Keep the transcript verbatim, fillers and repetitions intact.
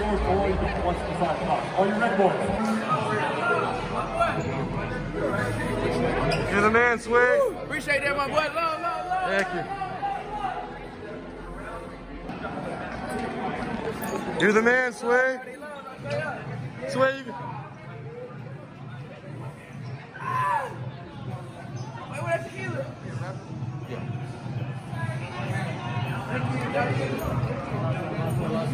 forward or you can watch the side top. Are you ready, boys? You're the man, Swae. Appreciate that, my boy. Love, love, love. Thank you. You're the man, Swae. Swae, you... Wait, where's the tequila? Yeah. Thank you.